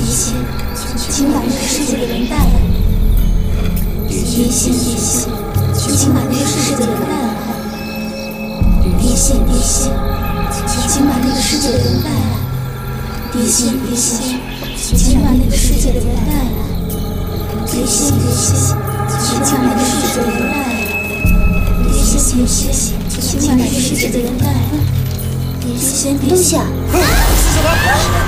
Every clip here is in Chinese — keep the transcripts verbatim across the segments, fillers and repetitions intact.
心，请把这个世界的人带来。地心，地心，请把这个世界的人带来。地心，地心，请把这个世界的人带来。地心，地心，请把那个世界的人带来。地心，地心，请把这个世界的人带来。地心，地心，请把这个世界的人带来。地心，地心， 是什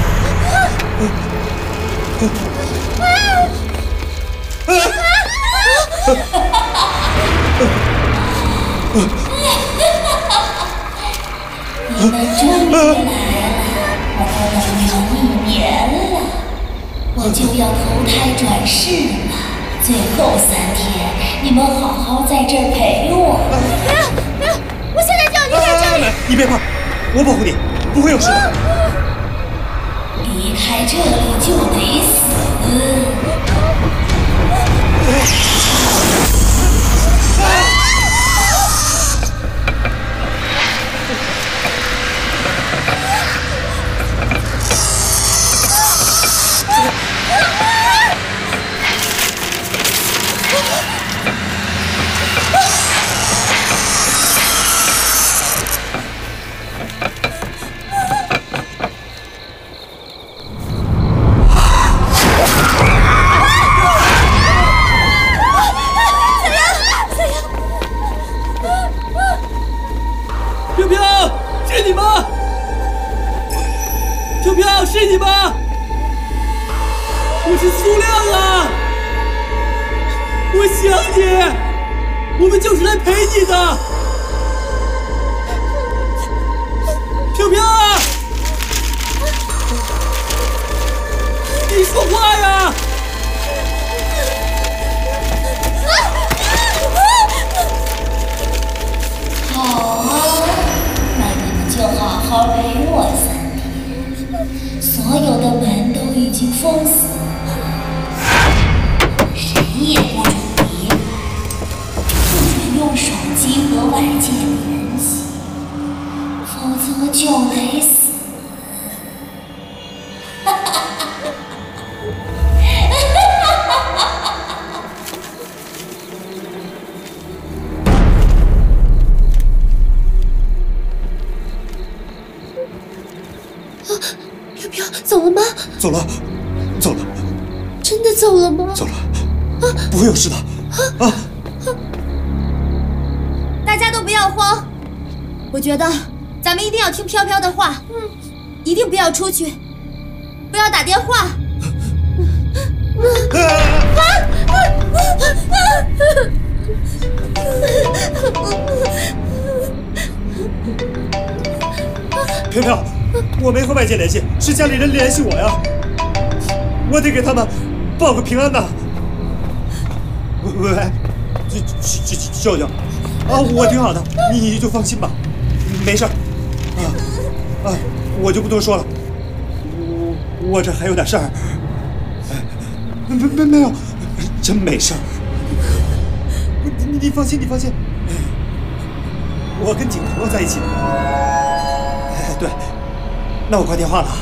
你们终于来了，我等了一年了，我就要投胎转世了。最后三天，你们好好在这儿陪我。 不要不要，我现在就要离开这里。 啊、你别怕，我保护你，不会有事的。 离开这里就得死。 是你吗？我是苏亮啊！我想你，我们就是来陪你的。飘飘啊！你说话呀！ 好啊，那你们就好好陪我三天。所有的门都已经封死了，谁也不准离开，不准用手机和外界联系，否则就得死。 走了吗？ 走了，走了。 真的走了吗？ 走了，啊，不会有事的。啊！ 大家都不要慌，我觉得咱们一定要听飘飘的话，嗯，一定不要出去，不要打电话。 飘飘，我没和外界联系，是家里人联系我呀。我得给他们报个平安呐。喂喂，这这这舅舅，啊，我挺好的，你就放心吧，没事儿。啊啊，我就不多说了。我我这还有点事儿。没没没有，真没事儿。你你放心，你放心。我跟景朋友在一起呢。哎，对，那我挂电话了。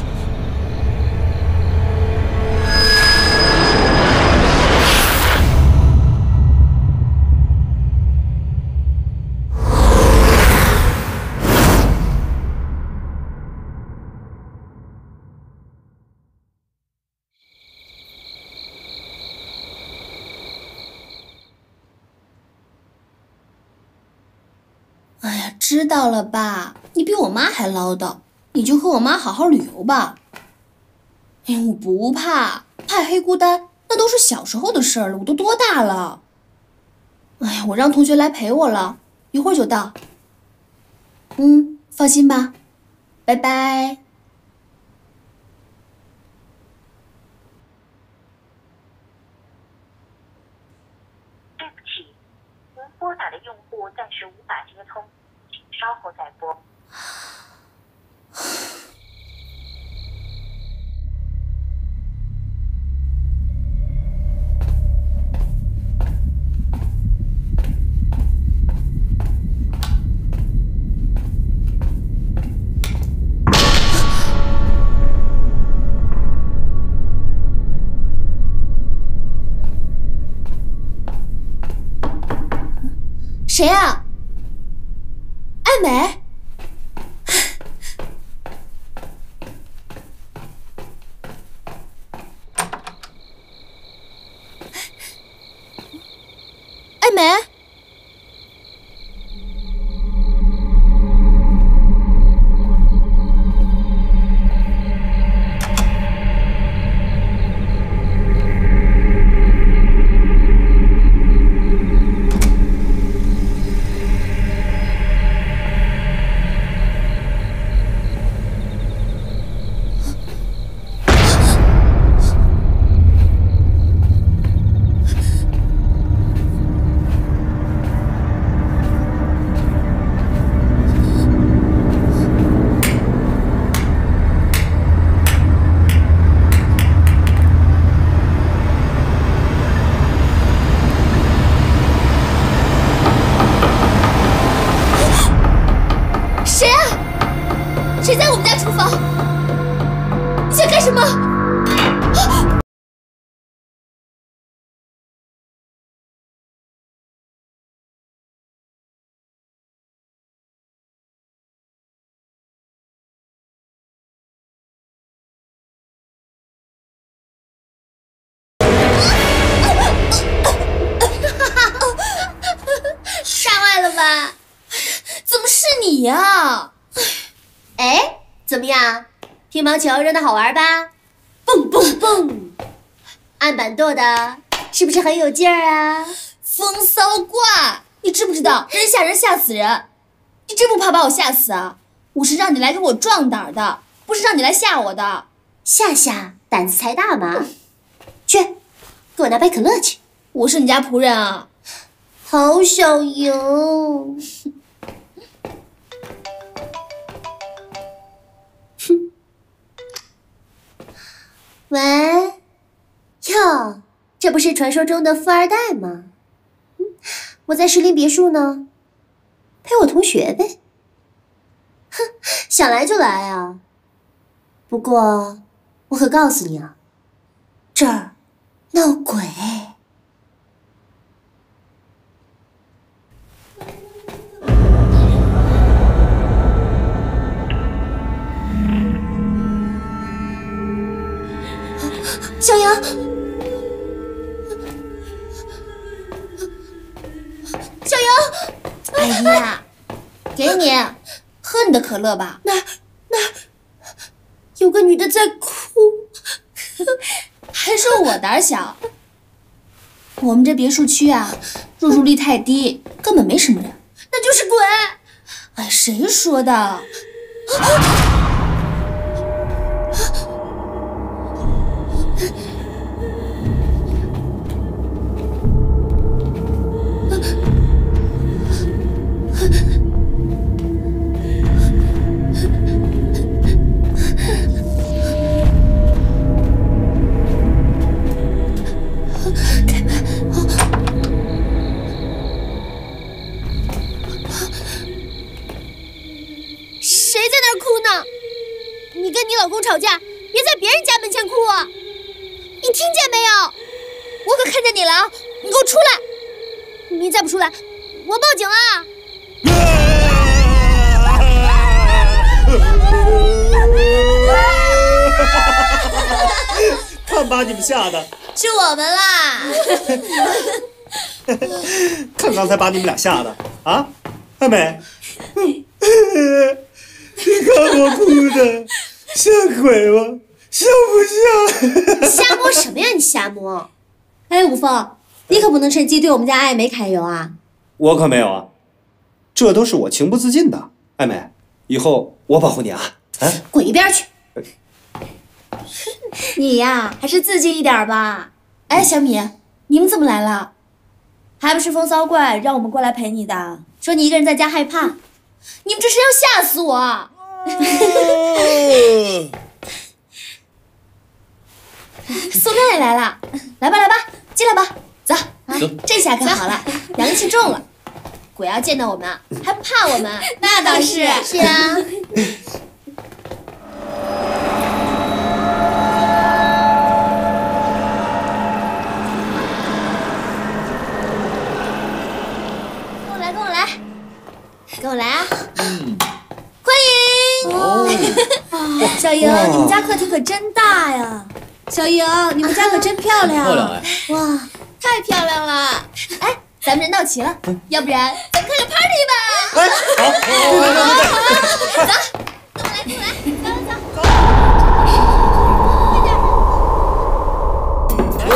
哎呀，知道了吧？你比我妈还唠叨，你就和我妈好好旅游吧。哎呀，我不怕，怕黑孤单那都是小时候的事儿了，我都多大了？哎呀，我让同学来陪我了，一会儿就到。嗯，放心吧，拜拜。 对不起，您拨打的用户暂时无法接通，请稍后再拨。 谁啊？艾美？艾美？谁在我们家厨房？你想干什么？ 吓坏了吧？ 怎么是你呀？ 哎，怎么样？乒乓球扔的好玩吧？ 蹦蹦蹦！ 按板跺的，是不是很有劲儿啊？ 风骚怪，你知不知道人吓人吓死人？你真不怕把我吓死啊？我是让你来给我壮胆的，不是让你来吓我的。 吓吓，胆子才大嘛！去，给我拿杯可乐去。 我是你家仆人啊。 好想赢。哼。喂，哟，这不是传说中的富二代吗？嗯，我在石林别墅呢，陪我同学呗。哼，想来就来啊。不过，我可告诉你啊，这儿闹鬼。小杨，小杨， 哎呀，给你，喝你的可乐吧。 那那有个女的在哭， 还说我胆小。我们这别墅区啊，入住率太低，根本没什么人。 那就是鬼。 哎，谁说的？啊你跟你老公吵架，别在别人家门前哭啊！你听见没有？我可看见你了啊！你给我出来！你再不出来，我报警啊！ 看把你们吓的！ 是我们啦！ 看刚才把你们俩吓的啊！阿美，你看我哭的像鬼吗？像不像？ 瞎摸什么呀？你瞎摸！ 哎，吴凤，你可不能趁机对我们家艾美揩油啊！ 我可没有啊，这都是我情不自禁的。艾美，以后我保护你啊！啊， 滚一边去！ 你呀，还是自尽一点吧。哎，小米，你们怎么来了？还不是风骚怪让我们过来陪你的，说你一个人在家害怕。你们这是要吓死我！苏亮也来了，来吧来吧，进来吧，走，这下可好了，阳气重了，鬼要见到我们还不怕我们？那倒是， 是啊。跟我来，跟我来。 你们家客厅可真大呀！小莹，你们家可真漂亮。 漂亮哎！ 哇，太漂亮了！哎，咱们人到齐了，要不然咱们开个 party 吧？ 哎，好，对对对对对， 走，跟我来，跟我来，走走走。哇！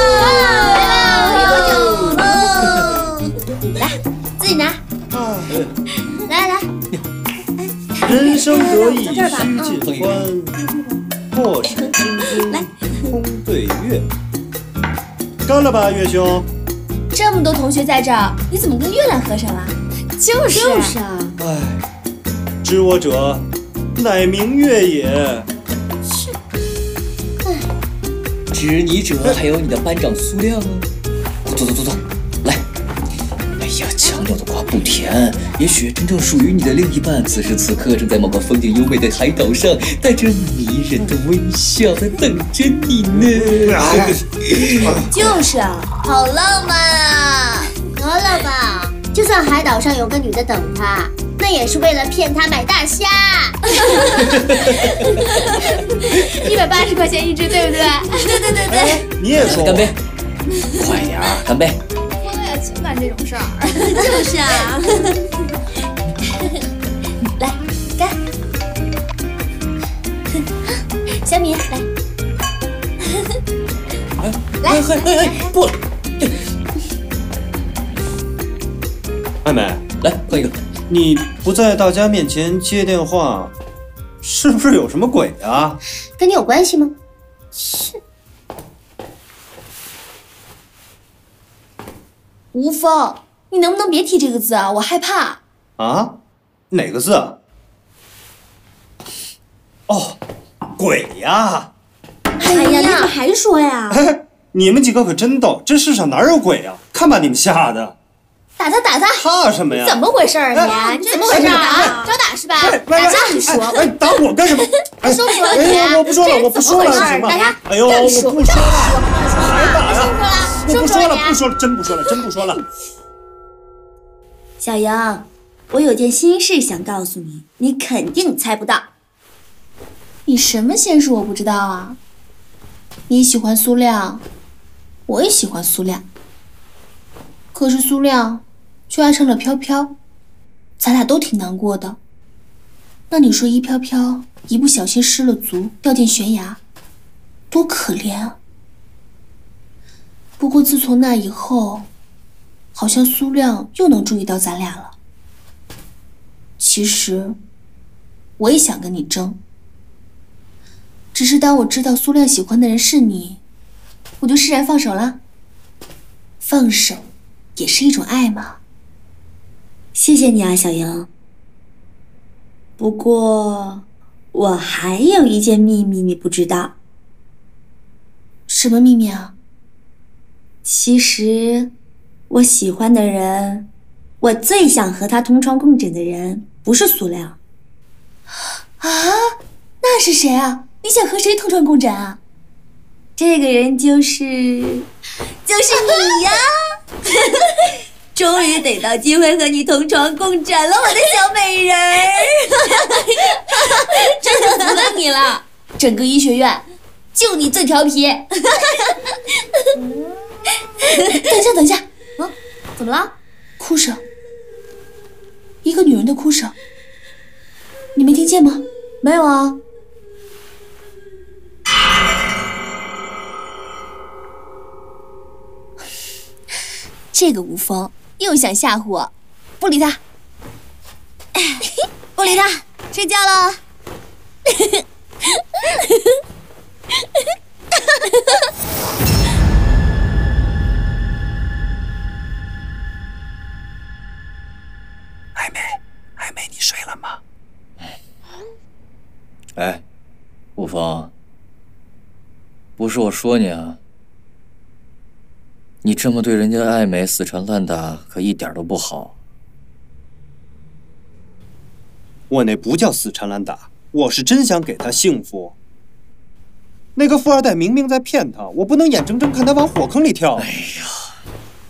来，自己拿。来来来。 人生得意须尽欢，破纸钧钧空对月。干了吧，月兄！ 这么多同学在这儿，你怎么跟月亮和尚啊？就是就是啊。 唉，知我者，乃明月也。 是。 知你者还有你的班长苏亮啊！走走走走，来。哎呀，强调的瓜不甜。也许真正属于你的另一半，此时此刻正在某个风景优美的海岛上，带着迷人的微笑在等着你呢。 就是啊，好浪漫啊！得了吧，就算海岛上有个女的等他，那也是为了骗他买大虾。一百八十块钱一只，对不对？对对对对。 你也说。 干杯！快点儿，干杯！ 情感这种事儿，就是啊。来，干！小米，来。来， 哎哎哎，不了。艾美， 来喝一个。 你不在大家面前接电话，是不是有什么鬼啊？ 跟你有关系吗？是。吴峰，你能不能别提这个字啊？我害怕。 啊？哪个字啊？哦，鬼呀！ 哎呀，你怎么还说呀？ 哎，你们几个可真逗，这世上哪有鬼呀？看把你们吓的！ 打他打他！ 怕什么呀？ 怎么回事啊你？你怎么回事啊？招打是吧？打架你说？ 哎，打我干什么？ 哎，说不说了你？哎，我不说了，我不说了，行吗？ 打他！ 哎呦，我不说了，还打呀？我不说了，不说了，真不说了，真不说了。 小莹，我有件心事想告诉你，你肯定猜不到。你什么心事我不知道啊？你喜欢苏亮，我也喜欢苏亮，可是苏亮却爱上了飘飘，咱俩都挺难过的。那你说一飘飘一不小心失了足，掉进悬崖，多可怜啊！不过自从那以后，好像苏亮又能注意到咱俩了。其实，我也想跟你争，只是当我知道苏亮喜欢的人是你，我就释然放手了。放手也是一种爱嘛。谢谢你啊，小莹。不过，我还有一件秘密你不知道。什么秘密啊？其实，我喜欢的人，我最想和他同床共枕的人，不是苏亮。啊？那是谁啊？你想和谁同床共枕啊？这个人就是，就是你呀！终于逮到机会和你同床共枕了，我的小美人儿！真是服了你了，整个医学院就你最调皮。等一下，等一下，啊，怎么了？哭声，一个女人的哭声，你没听见吗？没有啊。这个吴峰又想吓唬我，不理他，不理他，睡觉了。 艾美，艾美，你睡了吗？ 哎，吴峰，不是我说你啊，你这么对人家艾美死缠烂打，可一点都不好。 我那不叫死缠烂打，我是真想给她幸福。那个富二代明明在骗她，我不能眼睁睁看她往火坑里跳。 哎呀，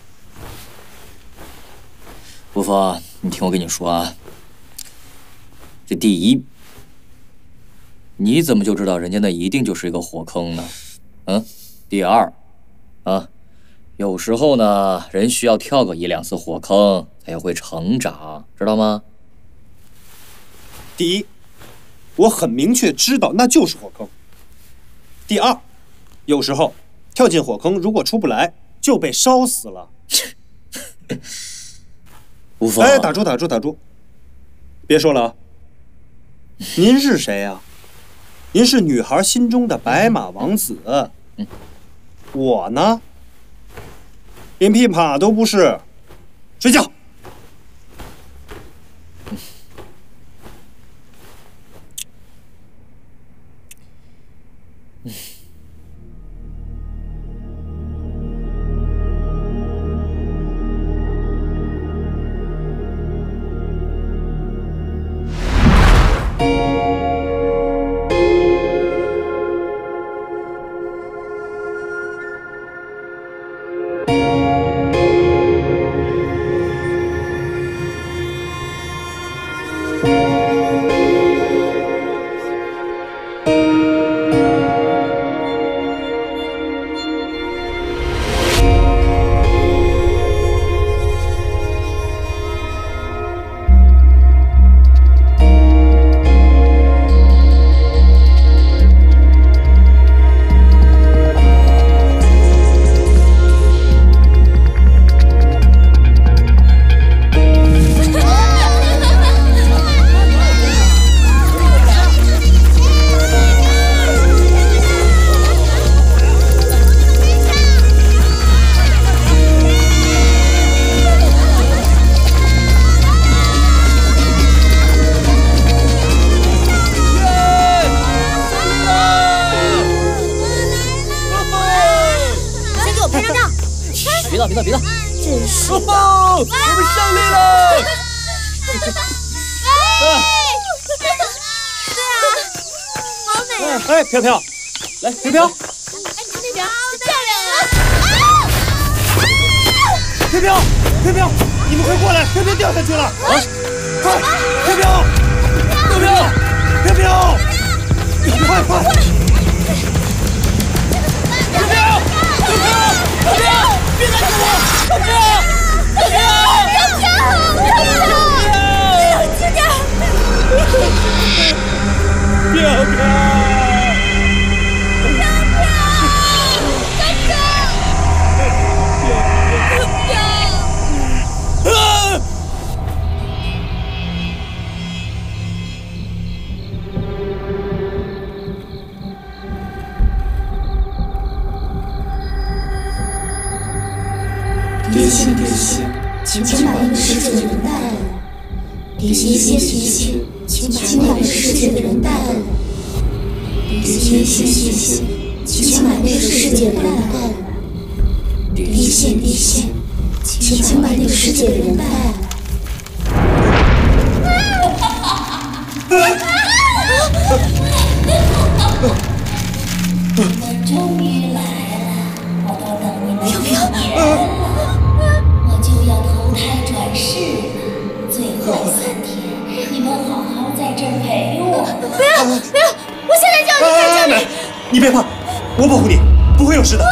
吴峰，你听我跟你说啊，这第一， 你怎么就知道人家那一定就是一个火坑呢？嗯，第二，啊，有时候呢，人需要跳个一两次火坑才会成长，知道吗？ 第一，我很明确知道那就是火坑。第二，有时候跳进火坑如果出不来，就被烧死了。 无妨。 哎，打住打住打住，别说了啊！您是谁呀、啊？您是女孩心中的白马王子。 嗯， 我呢，连匹马都不是。睡觉。 嗯。别闹别闹别闹！ 真是的， 哦，我们胜利了！ 对啊，好美啊！ 哎，飘飘，来，飘飘， 哎，你看那边，好漂亮啊！ 飘飘，飘飘，你们快过来，飘飘掉下去了！啊，快，飘飘，飘飘，飘飘，快快！飘飘，飘飘，飘飘，别拦住我！飘飘，飘飘， 飘飘，轻点！ 飘飘。 别信别信，请把这个世界的人带来。别信别信，请把这个世界的人带来。别信别信，请把这个世界的人带来。别信别信，请把这个世界的人带来。 你们终于来了，我都等你们一年了。我就要投胎转世了，最后三天，你们好好在这儿陪我。 不要不要！我现在就要离开这里！ 你别怕，我保护你，不会有事的。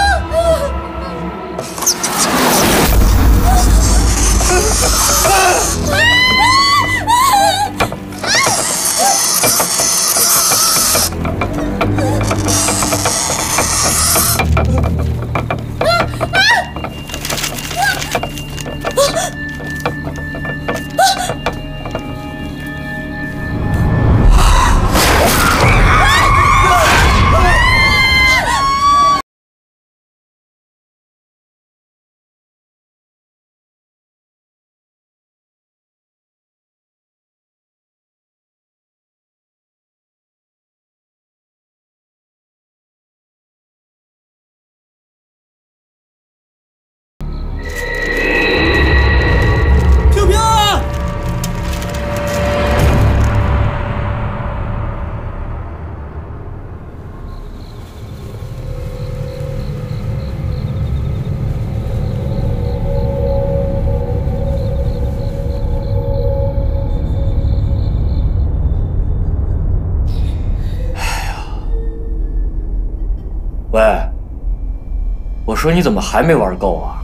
我说你怎么还没玩够啊？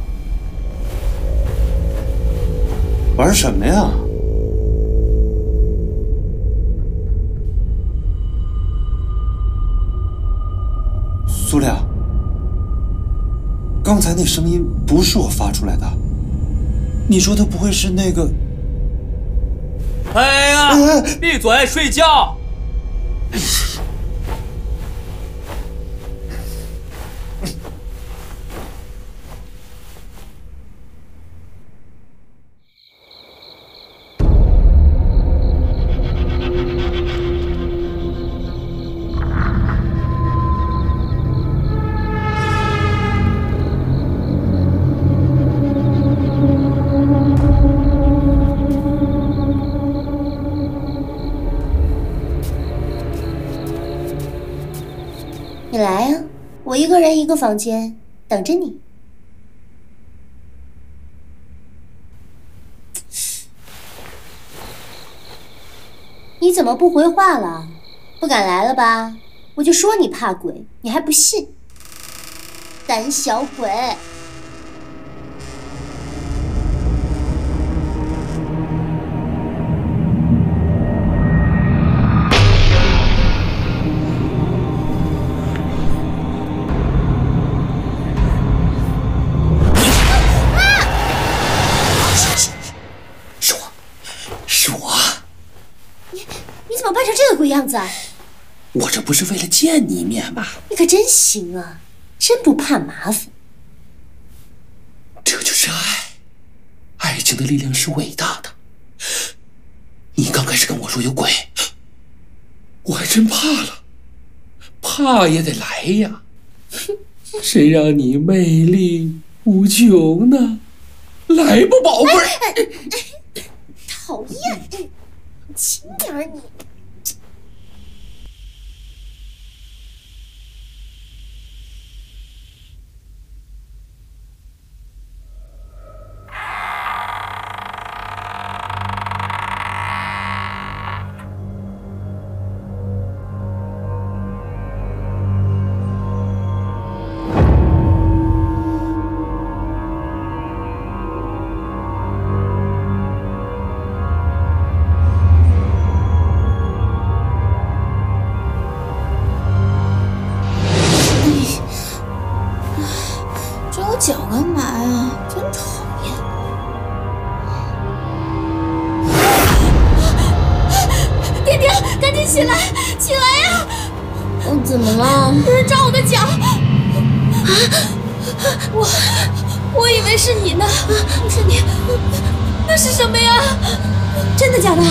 玩什么呀？苏亮，刚才那声音不是我发出来的，你说的不会是那个？ 哎呀，闭嘴，睡觉！ 你来啊，我一个人一个房间，等着你。你怎么不回话了？不敢来了吧？我就说你怕鬼，你还不信。胆小鬼！鬼样子啊！ 我这不是为了见你一面吗？ 你可真行啊，真不怕麻烦。 这就是爱，爱情的力量是伟大的。你刚开始跟我说有鬼，我还真怕了，怕也得来呀。谁让你魅力无穷呢？来吧，宝贝儿！ 哎哎哎、讨厌，轻点儿你。 脚干嘛呀？真讨厌！爹爹，赶紧起来，起来呀！我怎么了？有人抓我的脚！啊！我我以为是你呢，不是你，那是什么呀？真的假的？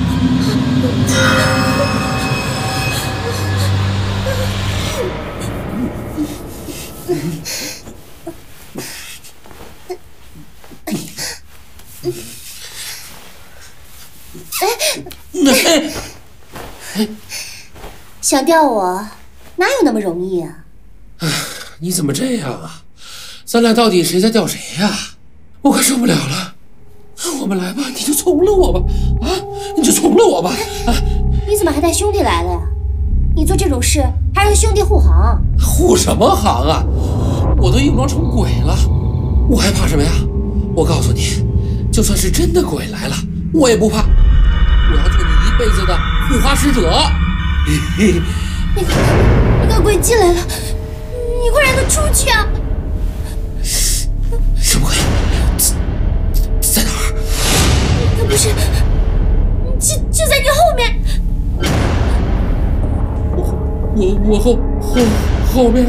想钓我，哪有那么容易啊？ 你怎么这样啊？咱俩到底谁在钓谁呀？我快受不了了！我们来吧，你就从了我吧，啊，你就从了我吧！啊， 你怎么还带兄弟来了呀？你做这种事还让兄弟护航？ 护什么航啊？我都硬装成鬼了，我还怕什么呀？我告诉你，就算是真的鬼来了，我也不怕。我要做你一辈子的护花使者。 那个那个鬼进来了，你快让他出去啊！ 什么鬼？在哪儿？ 他不是，就就在你后面。 我我我后后后面。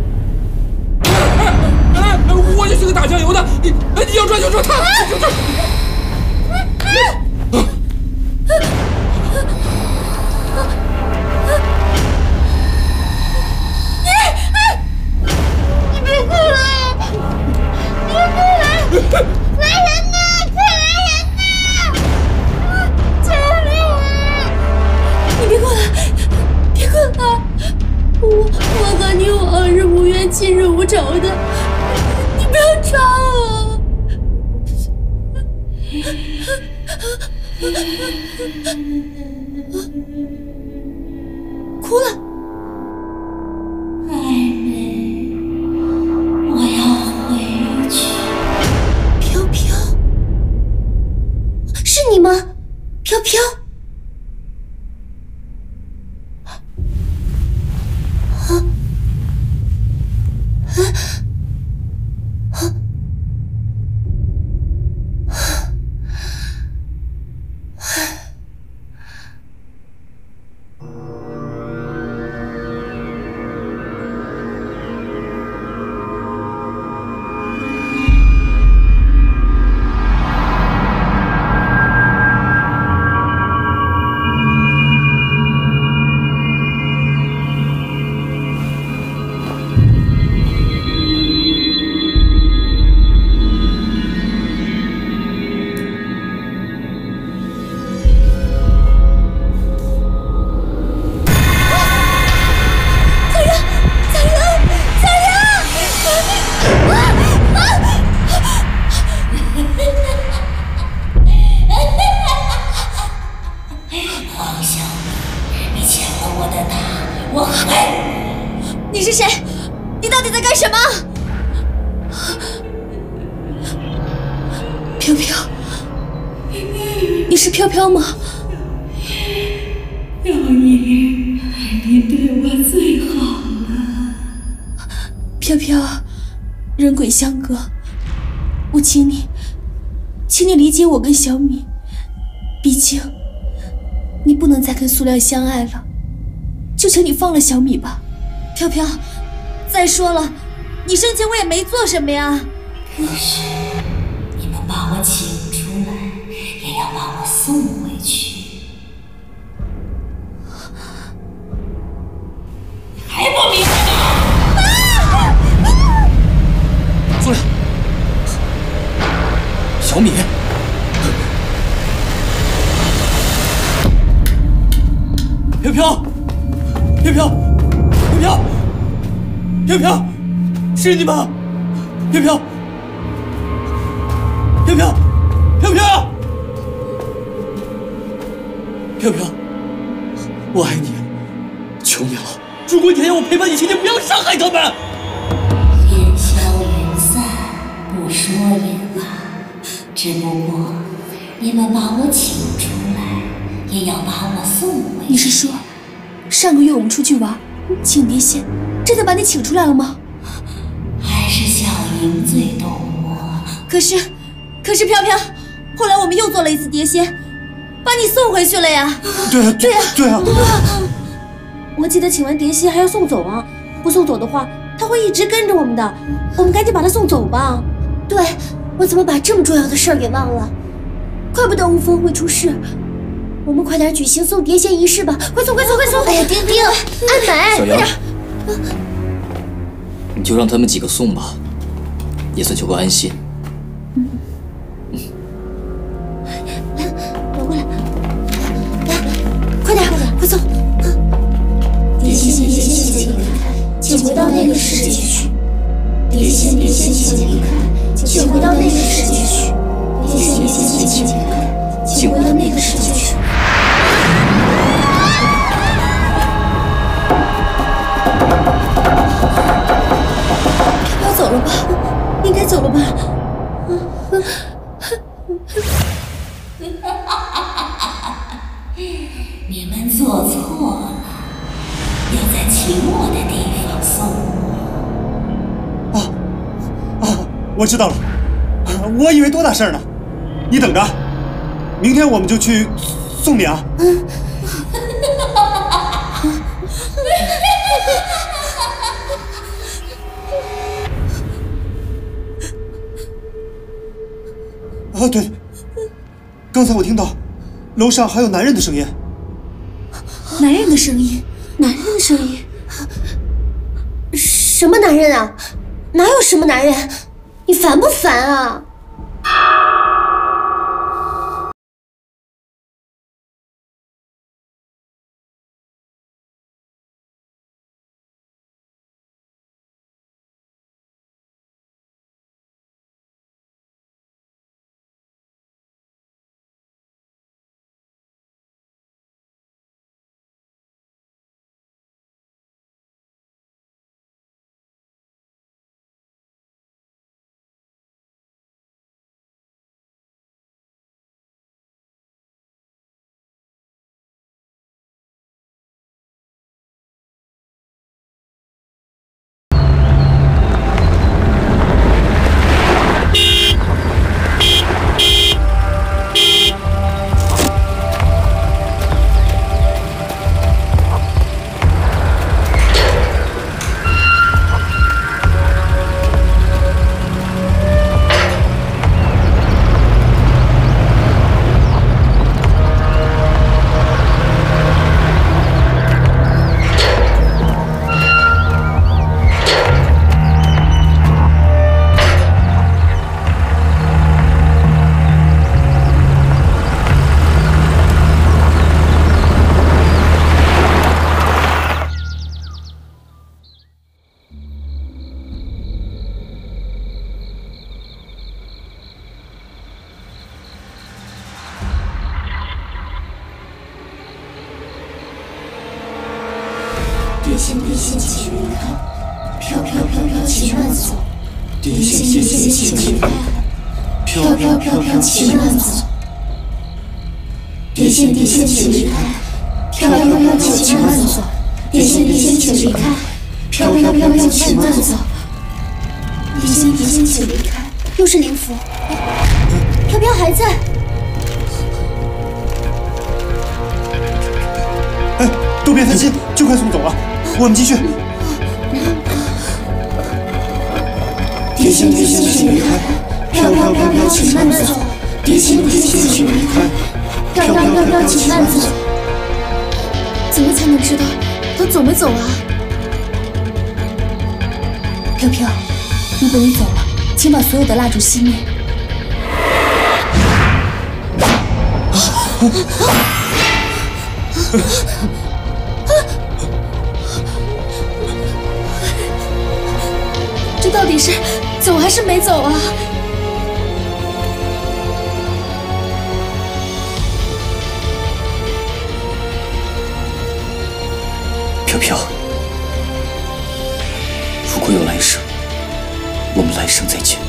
哎哎，我就是个打酱油的，你你要抓就抓他，就抓。 来人呐！快来人呐！救命啊！ 你别过来，别过来！我我和你往日无冤，今日无仇的，你不要抓我！ 哭了。艾薇，我你是谁？你到底在干什么？飘飘，你是飘飘吗？ 小姨，你对我最好了。 飘飘，人鬼相隔，我请你，请你理解我跟小米。毕竟，你不能再跟苏亮相爱了，就请你放了小米吧。飘飘，再说了，你生前我也没做什么呀。 可是，你们把我请出来，也要把我送回去。还不明白吗？ 苏亮，小米，飘飘，飘飘，飘飘，飘飘，是你吗？飘飘，飘飘，飘飘，飘飘，我爱你，求你了，如果你还要我陪伴你，请你不要伤害他们。 烟消云散，不说也罢。只不过，你们把我请出来，也要把我送回去。 你是说，上个月我们出去玩，请碟仙真的把你请出来了吗？ 还是小莹最懂我。 可是，可是飘飘，后来我们又做了一次碟仙，把你送回去了呀。 对啊， 对呀， 对啊。 我记得请完碟仙还要送走啊，不送走的话，他会一直跟着我们的。我们赶紧把他送走吧。对，我怎么把这么重要的事儿给忘了？怪不得吴峰会出事。我们快点举行送碟仙仪式吧！快送，快送，快送！哎呀，丁丁，安排， 小杨，你就让他们几个送吧，也算求个安心。 嗯，嗯，来，走过来，来，快点，快点，快送！ 碟仙，碟仙，请离开，请回到那个世界去。碟仙，碟仙，请离开，请回到那个世界去。碟仙，碟仙，请离开，请回到那个世界去。 要走了吧？应该走了吧？ 你们做错了，要在请我的地方送我。 啊啊！我知道了，我以为多大事儿呢。你等着，明天我们就去送你啊。嗯。啊，对，刚才我听到楼上还有男人的声音。 男人的声音？男人的声音？什么男人啊？哪有什么男人？你烦不烦啊？ 线地线请离开，飘飘飘飘请慢走。地线地线请离开，飘飘飘飘请慢走。地线地线请离开，飘飘飘飘请慢走。地线地线请离开，飘飘飘飘请慢走。地线地线请离开， 又是灵符，飘飘还在。 哎，都别分心，就快送走了，我们继续。 地线地线请离开，飘飘飘飘请慢走。地线地线请离开，飘飘飘飘请慢走。 怎么才能知道他走没走啊？ 飘飘，如果你走了，请把所有的蜡烛熄灭。 这到底是走还是没走啊？ 飘飘，如果有来生，我们来生再见。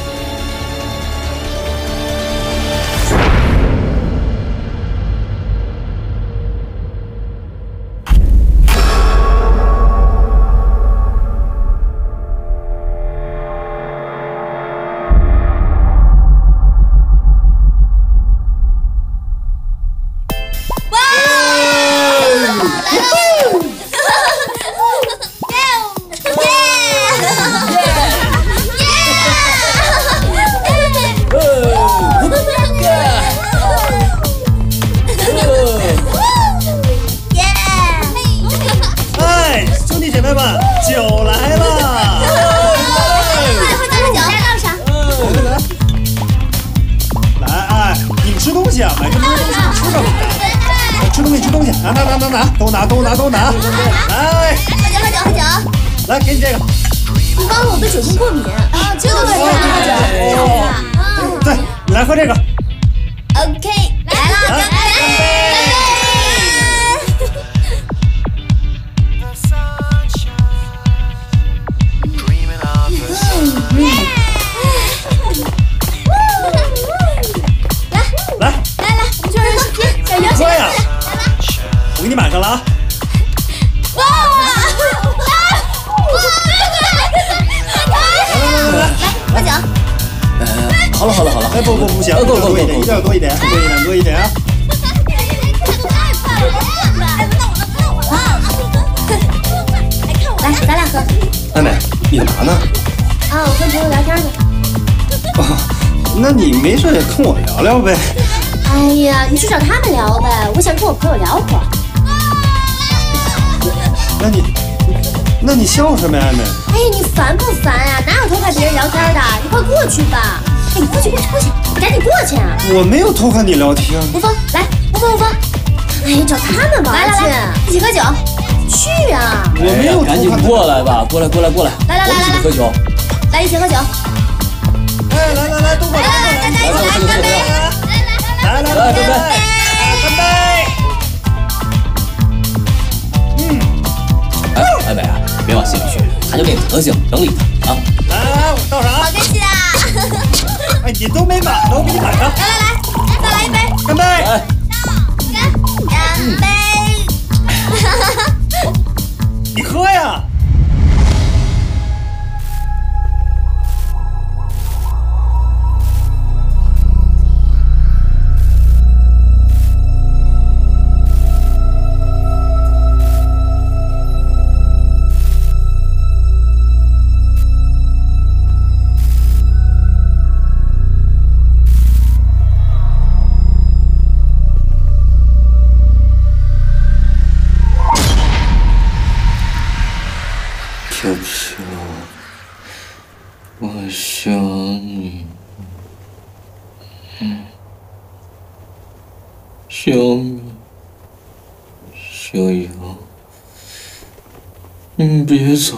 都拿都拿都拿！来， 喝酒喝酒喝酒！ 来，给你这个。 你忘了我对酒精过敏啊！这个喝酒喝酒。对，你来喝这个。 OK， 来了，干杯！ 来来来来，我们确认时间，小杨， 喝呀！我给你满上了啊！ 哇！来来来来来，喝酒。 呃，好了好了好了， 哎不不不行， 够够够够， 一定要多一点，多一点，多一点啊！ 来，咱俩喝。 妹妹，你干嘛呢？ 啊，我跟朋友聊天呢。 哦，那你没事也跟我聊聊呗。 哎呀，你去找他们聊呗，我想跟我朋友聊会儿。 那你，那你笑什么呀，妹妹？ 哎呀，你烦不烦呀？哪有偷看别人聊天的？你快过去吧！哎，你过去过去过去，你赶紧过去啊！ 我没有偷看你聊天。 吴峰，来，吴峰吴峰，哎呀，找他们玩去，一起喝酒，去啊！ 我没有偷看。 赶紧过来吧，过来过来过来， 来来来来来， 喝酒， 来一起喝酒。 哎，来来来，都过来， 来来，大家一起来干杯！ 来来来，干杯！干杯！ 哎，艾美啊，别往心里去，他就这个德行，整理他啊！ 来来，我倒上啊！ 好客气啊！ 哎，你都没满，那我给你满上。 来来来，再来一杯！ 干杯！ 来， 干杯！ 你喝呀！ 飘飘，我想你，嗯，小米，小羊，你别走。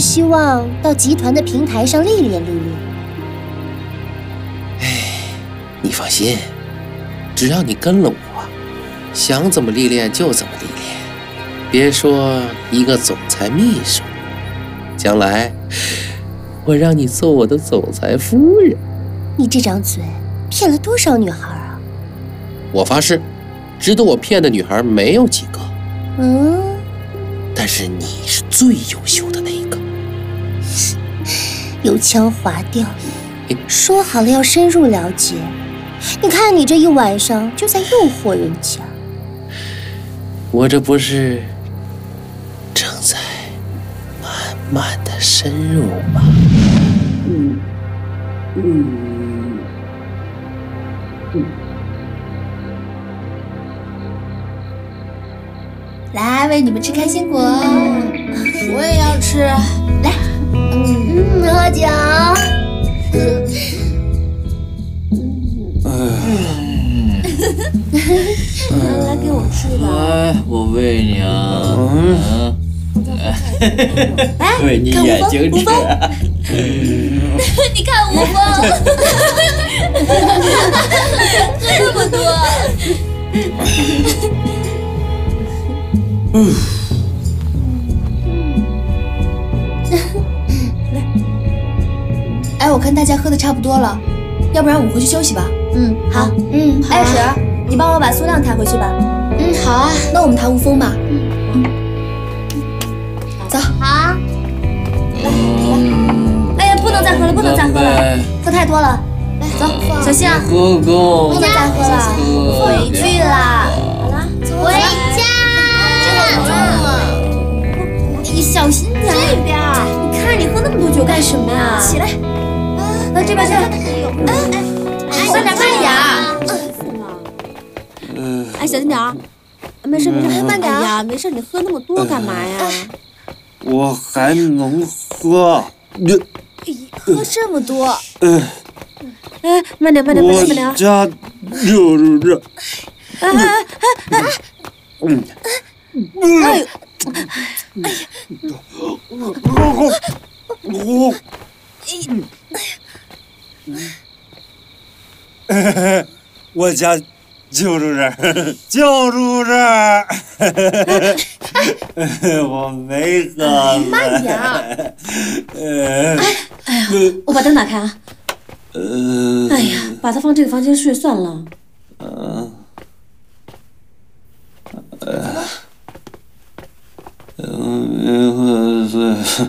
希望到集团的平台上历练历练。 哎，你放心，只要你跟了我，想怎么历练就怎么历练。别说一个总裁秘书，将来我让你做我的总裁夫人。 你这张嘴骗了多少女孩啊？ 我发誓，值得我骗的女孩没有几个。 嗯， 但是你是最优秀的那一个。 油腔滑调，说好了要深入了解，你看你这一晚上就在诱惑人家。 我这不是正在慢慢的深入吗？嗯嗯嗯。 来，喂你们吃开心果。我也要吃。来， 嗯，喝酒。 来给我吃的。 来，我喂你啊。嗯。 哎， 喂你眼睛吃。 你看吴峰，喝这么多。 嗯。 来，哎，我看大家喝的差不多了，要不然我们回去休息吧。 嗯，好。 嗯，好。哎，婶儿，你帮我把苏亮抬回去吧。嗯，好啊。那我们抬吴峰吧。嗯嗯。走。 好。 来来。哎呀，不能再喝了，不能再喝了，喝太多了。来，走，小心啊。 喝够。 不能再喝了，回去啦。好了， 回家。 你小心点，这边。你看你喝那么多酒干什么呀？起来，来这边去。哎，慢点，慢点。嗯。哎，小心点啊！没事没事，慢点啊！哎呀，没事，你喝那么多干嘛呀？ 我还能喝。 喝这么多。嗯。哎，慢点，慢点，慢点，慢点。 我家就是这。 哎哎哎哎！嗯。哎呦！哎呀！ 我我我家就住这儿，就住这儿。我没喝。 慢点啊！哎哎呀，我把灯打开啊。呃。哎呀，把他放这个房间睡算了。嗯。呃。 嗯，是。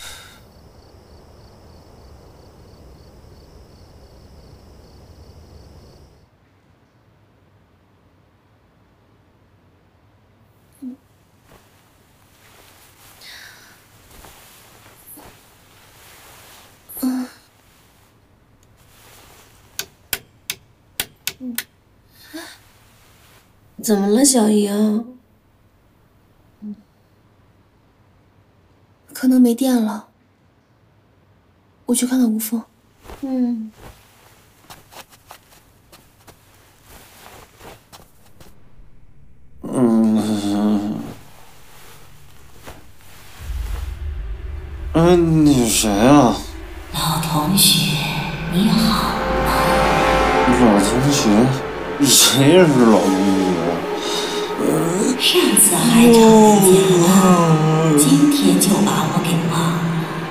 嗯。嗯。怎么了，小莹？可能没电了，我去看看吴峰。嗯。 嗯。嗯，你谁啊？ 老同学，你好吗？ 老同学？谁是老同学？ 上次还常见了，今天就把我给忘了。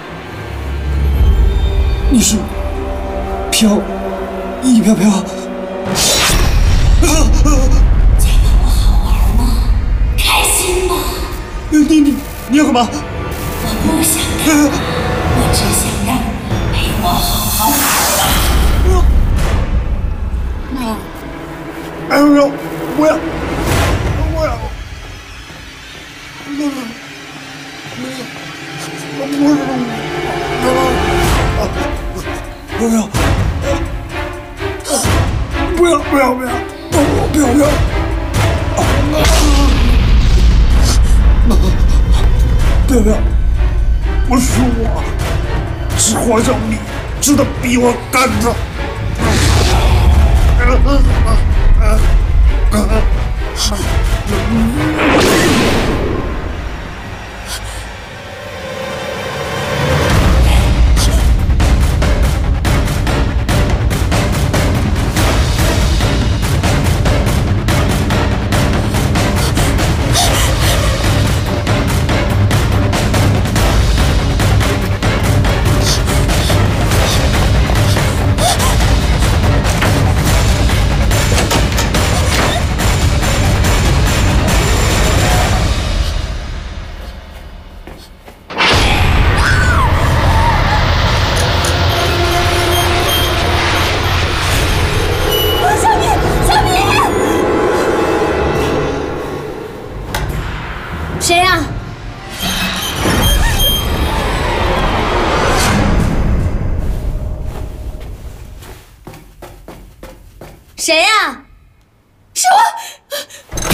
你是飘，易飘飘。 这个我好玩吗？开心吗？ 你你你要干嘛？ 我不想干嘛，我只想让你陪我好好玩玩。 哎呦，不要！不要！不要！不要！不要！不要！不要！不要！不要！不要！不是我，是黄小丽，是他逼我干的。 谁呀？ 是我。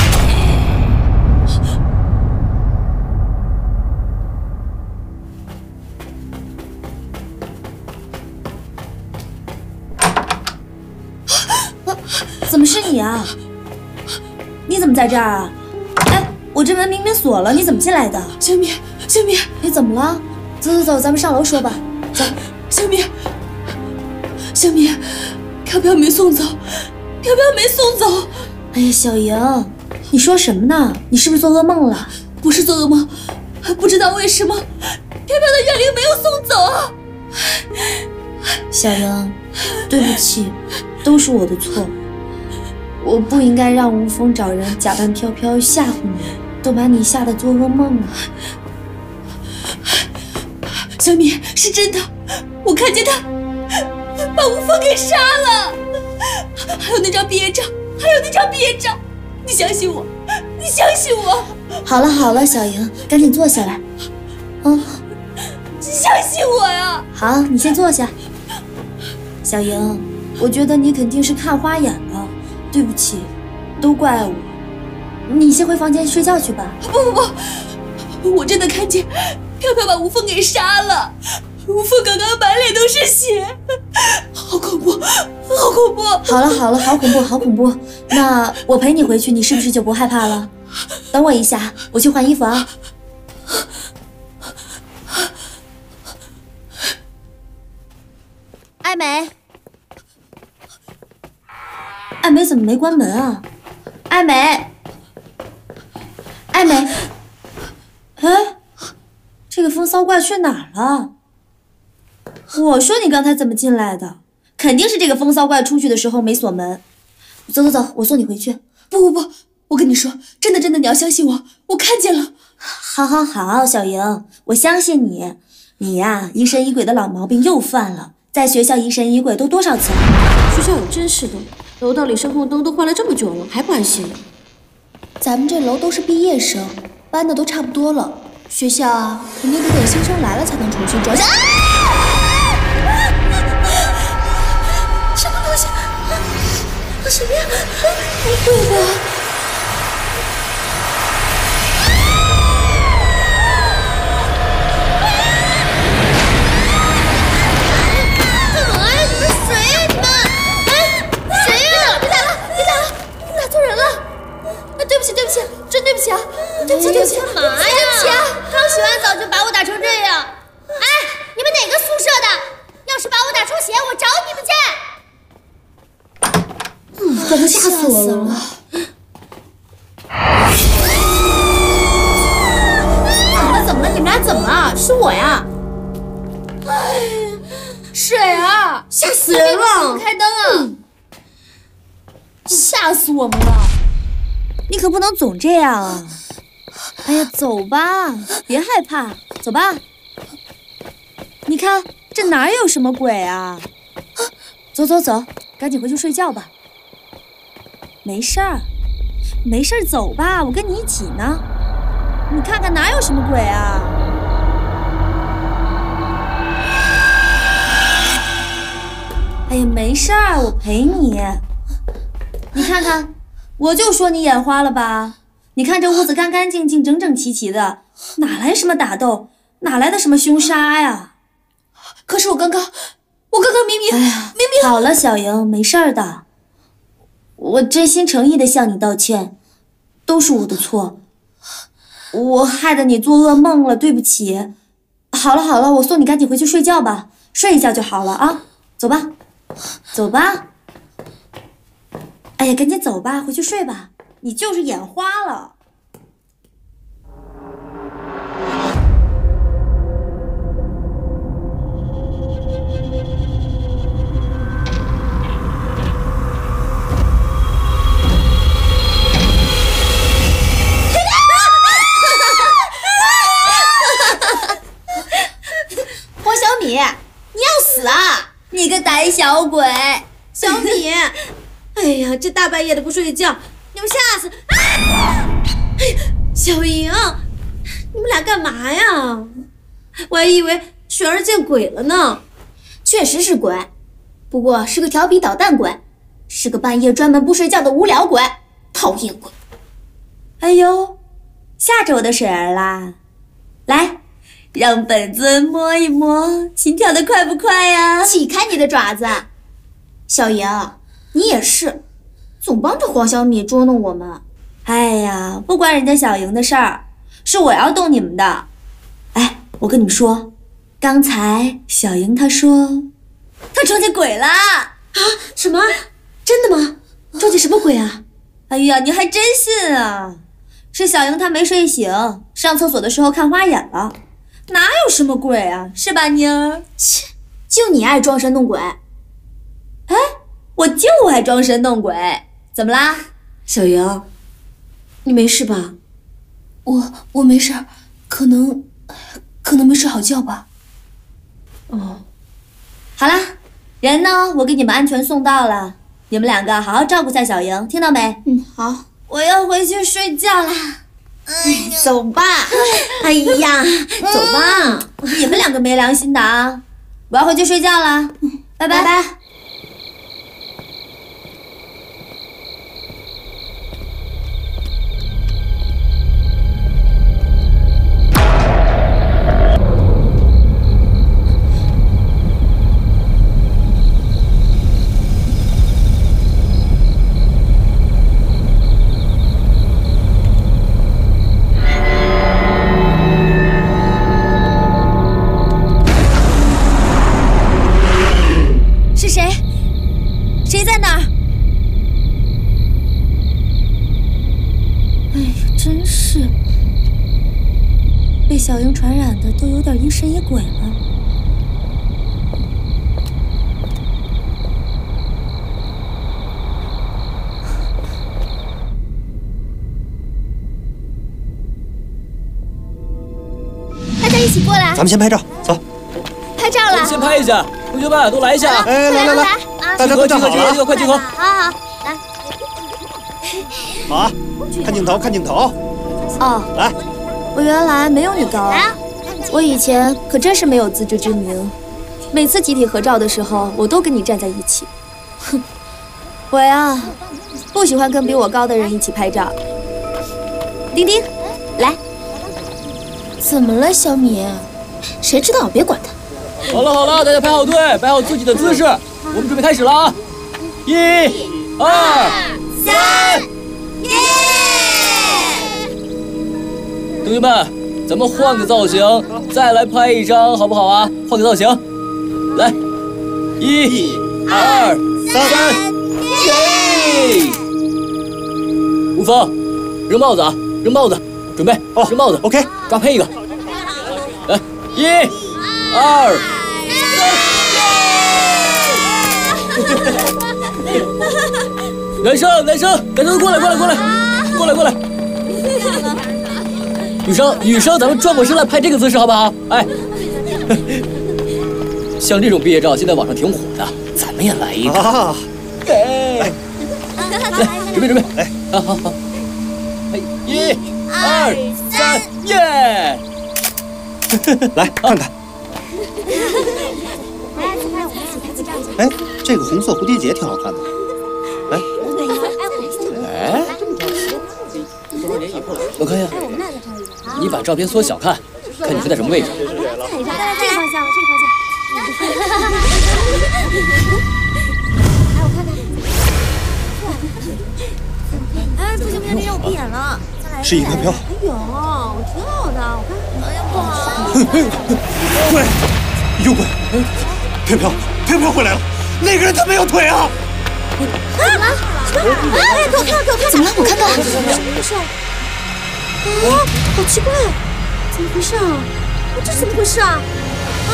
怎么是你啊？你怎么在这儿啊？哎，我这门明明锁了，你怎么进来的？ 小米，小米， 你怎么了？走走走，咱们上楼说吧。走， 小米，小米，飘飘没送走，飘飘没送走。 哎呀，小莹，你说什么呢？你是不是做噩梦了？ 不是做噩梦，不知道为什么，飘飘的怨灵没有送走啊。 小莹，对不起，都是我的错。我不应该让吴峰找人假扮飘飘吓唬你，都把你吓得做噩梦了。 小米，是真的，我看见他把吴峰给杀了，还有那张毕业照，还有那张毕业照，你相信我，你相信我。 好了好了，小莹，赶紧坐下来。嗯， 你相信我呀。 好，你先坐下。小莹，我觉得你肯定是看花眼了。对不起，都怪我。你先回房间睡觉去吧。 不不不，我真的看见飘飘把吴峰给杀了，吴峰刚刚满脸都是血，好恐怖，好恐怖。 好了好了，好恐怖，好恐怖。那我陪你回去，你是不是就不害怕了？等我一下，我去换衣服啊。艾美。艾美怎么没关门啊？艾美，艾美，哎，这个风骚怪去哪儿了？我说你刚才怎么进来的？肯定是这个风骚怪出去的时候没锁门。走走走，我送你回去。 不不不，我跟你说，真的真的，你要相信我，我看见了。 好好好，小莹，我相信你。你呀，疑神疑鬼的老毛病又犯了，在学校疑神疑鬼都多少次了？学校有真是的。楼道里声控灯都换了这么久了，还不安心？咱们这楼都是毕业生，搬的都差不多了，学校啊，肯定得等新生来了才能重新装修。啊！ 什么东西？什么呀？不会吧？对不起，对不起， 干嘛呀？ 对不起啊！ 刚洗完澡就把我打成这样。哎，你们哪个宿舍的？要是把我打出血，我找你们去！嗯，可能吓死我了。怎么了？怎么了？你们俩怎么了？是我呀！ 哎，水啊！ 吓死人了！ 开灯啊！ 嗯、吓死我们了！你可不能总这样啊！哎呀，走吧，别害怕，走吧。你看这哪有什么鬼啊？走走走，赶紧回去睡觉吧。没事儿，没事儿，走吧，我跟你一起呢。你看看哪有什么鬼啊？哎呀，没事儿，我陪你。你看看，我就说你眼花了吧。你看这屋子干干净净、整整齐齐的，哪来什么打斗，哪来的什么凶杀呀？ 可是我刚刚，我刚刚明明， 哎呀， 明明…… 好了，小莹，没事儿的。我真心诚意的向你道歉，都是我的错，我害得你做噩梦了，对不起。好了好了，我送你赶紧回去睡觉吧，睡一觉就好了啊。走吧，走吧。哎呀，赶紧走吧，回去睡吧。你就是眼花了。 黄小米，你要死啊！ 你个胆小鬼！ 小米，哎呀，这大半夜的不睡觉，你们吓死！啊！哎呀，小莹，你们俩干嘛呀？我还以为雪儿见鬼了呢。 确实是鬼，不过是个调皮捣蛋鬼。 是个半夜专门不睡觉的无聊鬼，讨厌鬼。 哎呦，吓着我的水儿啦！来，让本尊摸一摸，心跳的快不快呀？ 起开你的爪子！小莹，你也是，总帮着黄小米捉弄我们。 哎呀，不关人家小莹的事儿，是我要动你们的。哎，我跟你们说，刚才小莹她说，她撞见鬼啦！ 啊？什么？真的吗？撞见什么鬼啊？ 哎呀，你还真信啊！是小莹她没睡醒，上厕所的时候看花眼了。哪有什么鬼啊，是吧，妮儿？ 切，就你爱装神弄鬼。 哎，我就爱装神弄鬼，怎么啦？ 小莹，你没事吧？ 我我没事，可能可能没睡好觉吧。 哦， 好啦，人呢，我给你们安全送到了，你们两个好好照顾下小莹，听到没？ 嗯，好。 我要回去睡觉啦。 哎，走吧。哎呀，走吧。 你们两个没良心的啊！我要回去睡觉了，拜拜。 拜拜。 小莹传染的都有点疑神疑鬼了。 大家一起过来， 咱们先拍照，走。 拍照了， 先拍一下，同学们都来一下。 哎，来来来，大家都站好了， 集合，快集合！ 好好好，来。 好啊，看镜头，看镜头。 哦， 来。 我原来没有你高啊！我以前可真是没有自知之明，每次集体合照的时候，我都跟你站在一起。哼，我呀，不喜欢跟比我高的人一起拍照。丁丁，来。 怎么了，小米？谁知道？别管他。 好了好了，大家排好队，摆好自己的姿势，我们准备开始了啊！一、二、三，耶！同学们，咱们换个造型，再来拍一张，好不好啊？换个造型，来，一、二、三，耶！吴峰，扔帽子啊，扔帽子，准备， 哦， 扔帽子 ，OK， 抓拍一个，来，一、二、三，男生，男生，男生过来，过来，过来，过来，过来。女生，女生，咱们转过身来拍这个姿势好不好？哎，像这种毕业照现在网上挺火的，咱们也来一个。 啊， 哎，来，准备准备，来，好好好，哎，一、二、三，耶！ 来看看。哎，这个红色蝴蝶结挺好看的。哎， 哎，我看一下。你把照片缩小看，看你是在什么位置。 这个方向，这个方向。哎，我看看。哎，不行不行，这让我闭眼了。再来一遍。 是一飘飘。 哎呦，挺好的，我看。哎呀，不好。 鬼，有鬼！飘飘，飘飘回来了，那个人他没有腿啊！ 啊！什么？哎，给我看，给我看。怎么了？我看看。怎么回事？啊，好奇怪，怎么回事啊？这怎么回事啊？啊！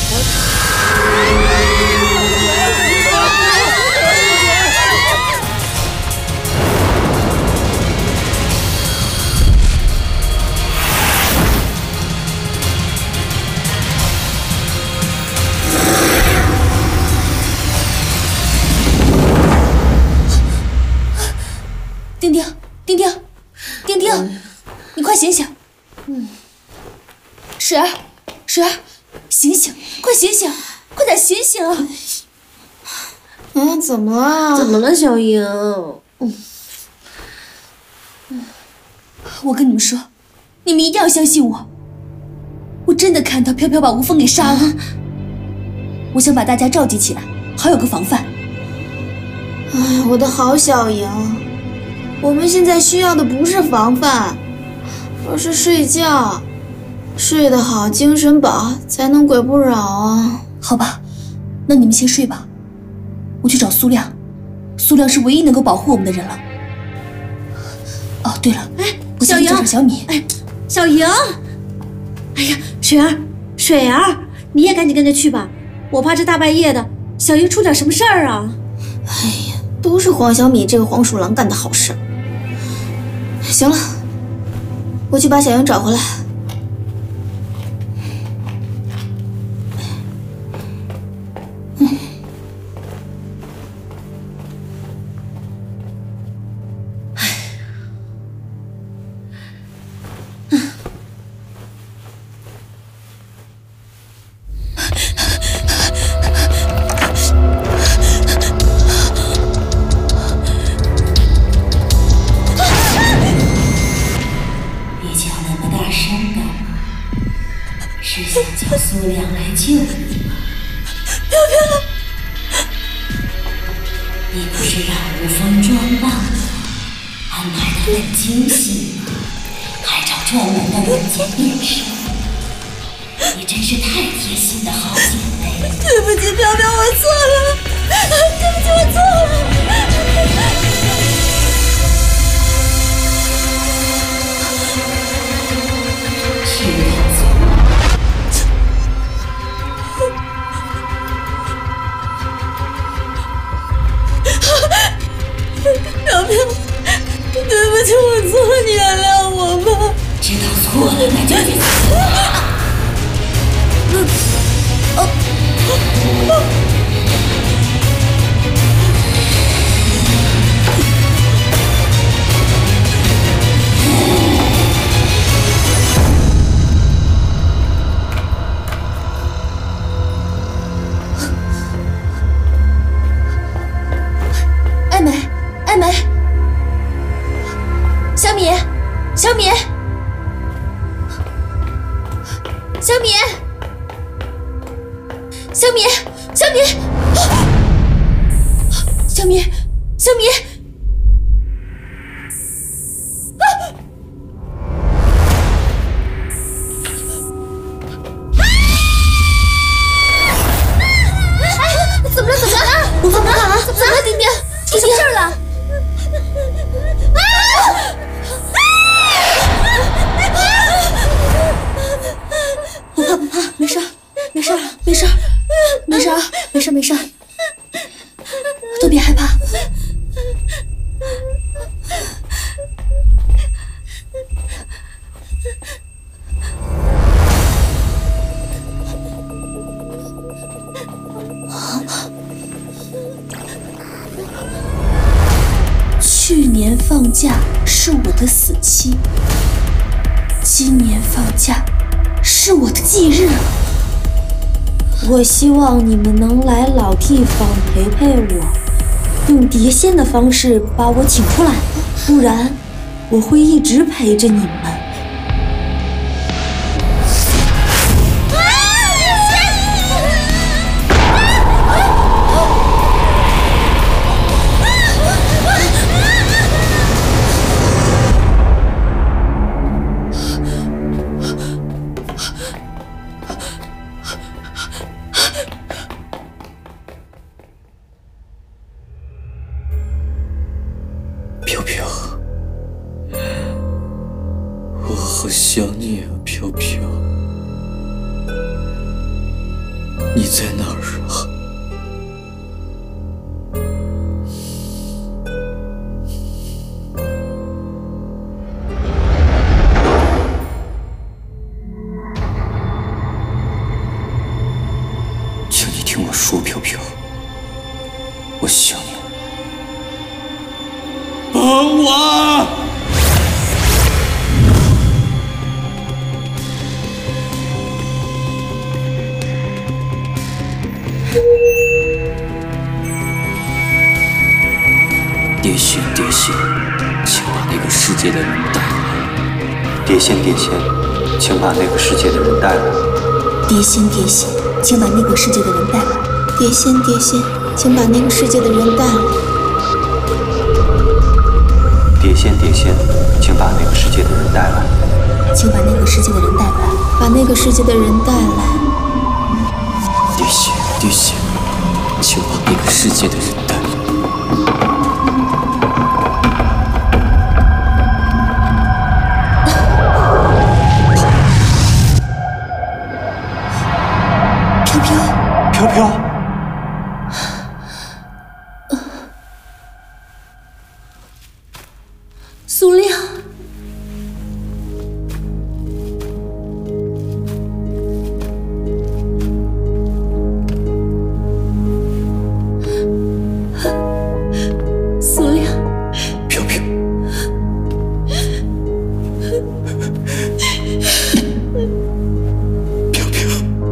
丁丁，丁丁，丁丁，你快醒醒！嗯，水儿，水儿，醒醒，快醒醒，快点醒醒！ 嗯，怎么了？ 怎么了，小莹？嗯， 我跟你们说，你们一定要相信我，我真的看到飘飘把吴峰给杀了。我想把大家召集起来，好有个防范。哎，我的好小莹，我们现在需要的不是防范，而是睡觉。睡得好，精神饱，才能鬼不扰啊。好吧，那你们先睡吧。我去找苏亮，苏亮是唯一能够保护我们的人了。哦，对了，哎，我想去找找小米。 哎，小莹，哎呀，水儿，水儿，你也赶紧跟着去吧，我怕这大半夜的，小莹出点什么事儿啊！ 哎呀，都是黄小米这个黄鼠狼干的好事。行了，我去把小莹找回来。 是想叫苏亮来救你吗？ 飘飘， 你不是让吴峰装扮吗？安排得很精细吗？还找专门的软件变身，你真是太贴心的好姐妹。 对不起，飘飘，我错了，对不起，我错了。 是的。 飘飘，对不起，我错了，你原谅我吧。 知道错了，那就去死吧。 哦哦。艾美，艾美，小米，小米，小米，小米，小米，小米，小米，啊！哎，怎么了？怎么了？我怎么了？怎么了？丁丁，出什么事了？不怕不怕，没事，没事，没事，没事，没事没事，都别害怕。去年放假是我的死期，今年放假是我的忌日。我希望你们能来老地方陪陪我，用碟仙的方式把我请出来，不然我会一直陪着你们。 飘飘，我好想你啊，飘飘，你在哪儿啊？请你听我说，飘飘，我想你了。帮我！ 碟仙，碟仙，请把那个世界的人带来。 碟仙，碟仙，请把那个世界的人带来。 碟仙，碟仙，请把那个世界的人带来。碟仙，碟仙，请把那个世界的人带来。 碟仙，碟仙，请把那个世界的人带来。 请把那个世界的人带来。把那个世界的人带来。 碟仙，碟仙，请把那个世界的人带来。 飘飘， 飘飘， 苏亮。苏亮， 飘飘，飘飘，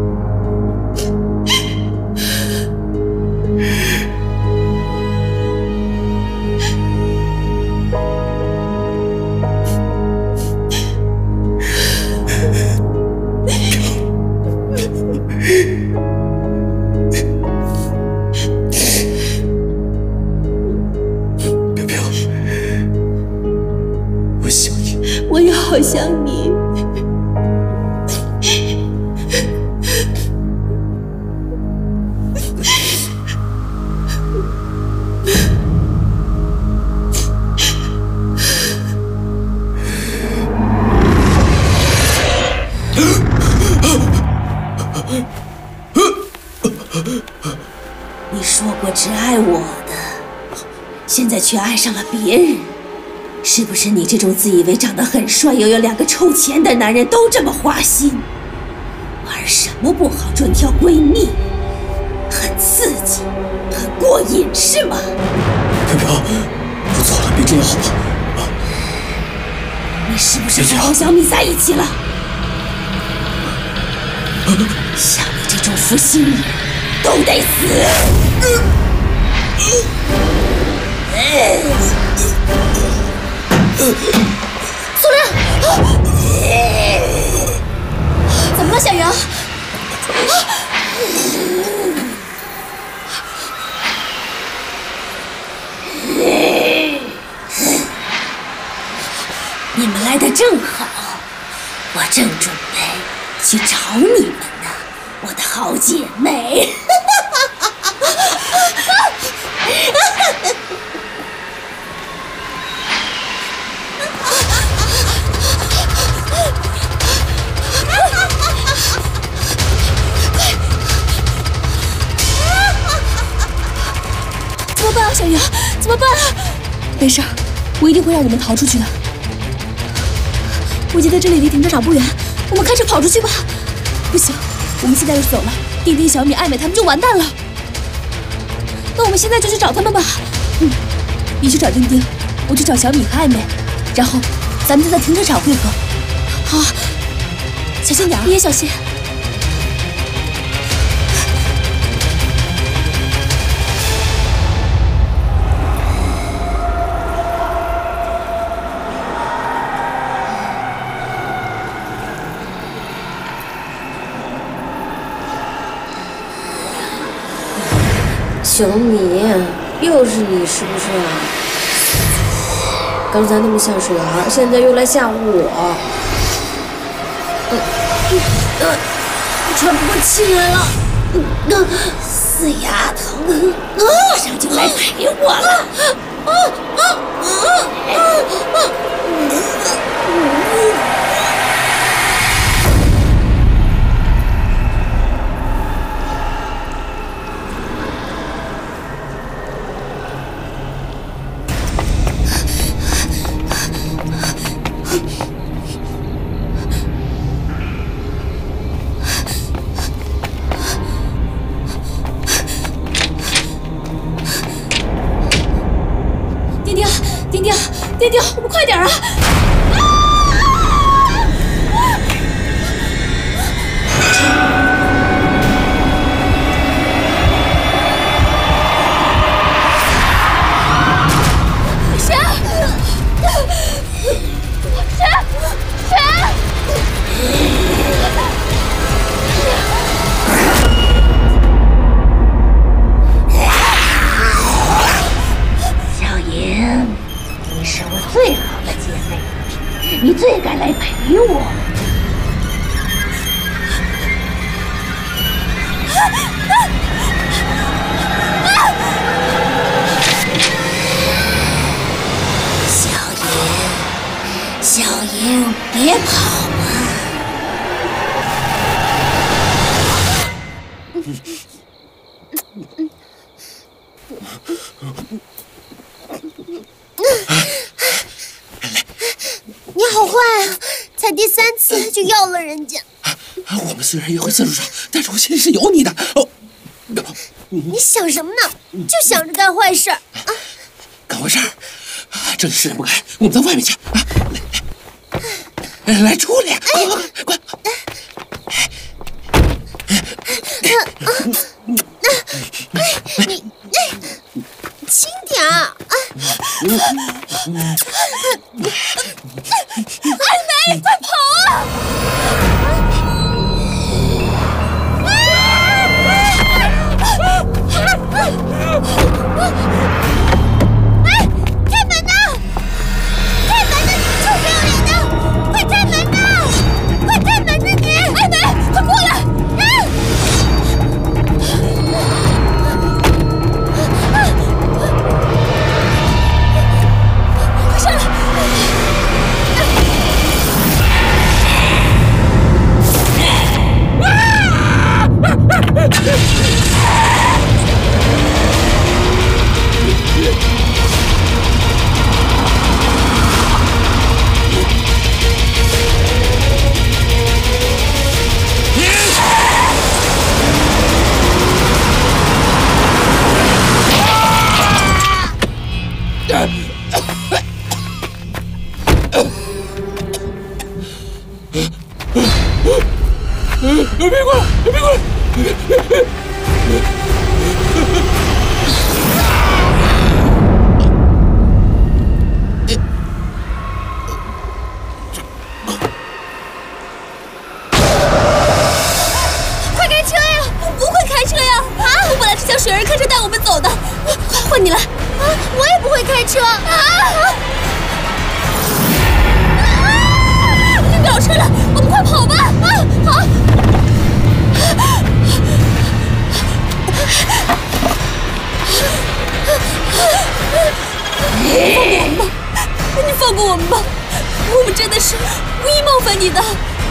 飘飘，我想你。 我也好想你。你说过只爱我的，现在却爱上了别人，是不是你这种自以为长得很帅又有两个臭钱的男人都这么花心？玩什么不好专挑闺蜜，很刺激，很过瘾是吗？ 飘飘，我错了，别这样好吗？ 你是不是和黄小米在一起了？像你这种负心人，都得死！苏亮，怎么了，小杨？你们来的正好，我正准备去找你们呢，我的好姐妹。怎么办啊，小杨？怎么办啊？没事儿，我一定会让你们逃出去的。我记得这里离停车场不远，我们开车跑出去吧。不行，我们现在要是走了，丁丁、小米、艾美他们就完蛋了。那我们现在就去找他们吧。嗯，你去找丁丁，我去找小米和艾美，然后咱们就在停车场汇合。好啊，小心点儿，你也小心。 小米，又是你是不是？刚才那么像水孩，现在又来吓唬我。呃呃，喘不过气来了。 呃，死丫头，马上就来陪我了。啊啊啊啊啊！丁丁，丁丁，我们快点啊！ 最该来陪我。小妍，小妍，别跑啊！ 你好坏啊！才第三次就要了人家。 我们虽然约会次数少，但是我心里是有你的。哦， 你想什么呢？就想着干坏事儿啊！ 干坏事儿？这里是人不该，我们到外面去啊！来，来，来出来呀！快快快！ 你轻点儿啊！ 艾梅，快跑啊！ 哎，开门呐！开门呐！你臭不要脸的！快开门呐！快开门呐你！ 艾梅，快过来！快上来！ 别过来！别过来！ 快开车呀！我不会开车呀！啊！我本来是想雪儿开车带我们走的，快换你来！ 啊！我也不会开车啊！ 不要车了，我们快跑吧！啊，好。你放过我们吧，你放过我们吧，我们真的是无意冒犯你的。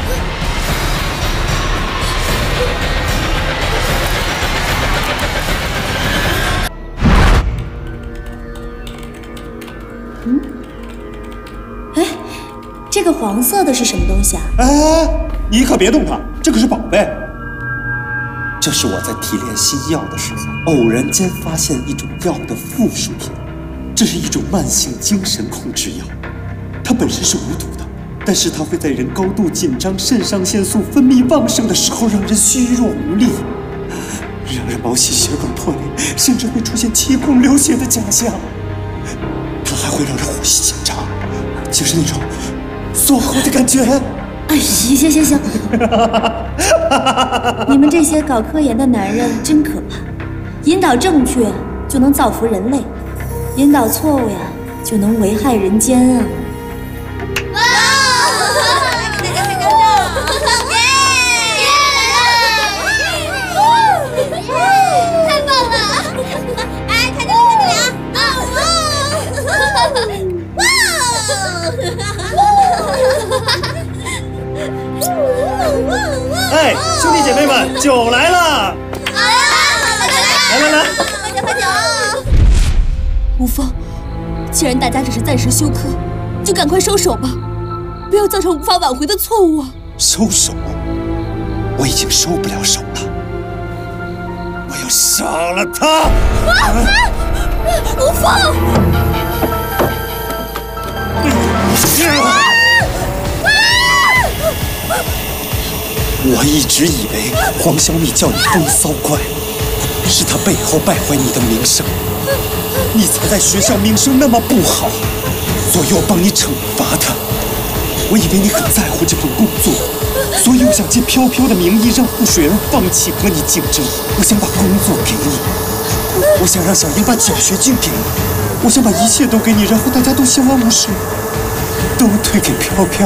嗯？哎。这个黄色的是什么东西啊？ 哎，你可别动它，这可是宝贝。 这是我在提炼新药的时候，偶然间发现一种药的附属品。这是一种慢性精神控制药，它本身是无毒的，但是它会在人高度紧张、肾上腺素分泌旺盛的时候，让人虚弱无力，让人毛细血管破裂，甚至会出现气孔流血的假象。它还会让人呼吸紧张，就是那种缩喉的感觉。 哎，行行行行，你们这些搞科研的男人真可怕。引导正确就能造福人类，引导错误呀就能危害人间啊！ 哇！大家看到耶！耶！太棒了！哎，看这里，看这里啊！啊！哇！ 哎，兄弟姐妹们，酒来了！来来来， 喝酒喝酒！ 吴峰，既然大家只是暂时休克，就赶快收手吧，不要造成无法挽回的错误啊！ 收手？我已经收不了手了，我要杀了他！ 啊！吴峰！ 我一直以为黄小米叫你风骚怪，是他背后败坏你的名声，你才在学校名声那么不好，所以我帮你惩罚他。我以为你很在乎这份工作，所以我想借飘飘的名义让傅水儿放弃和你竞争。我想把工作给你，我想让小英把奖学金给你，我想把一切都给你，然后大家都相安无事。 都推给飘飘，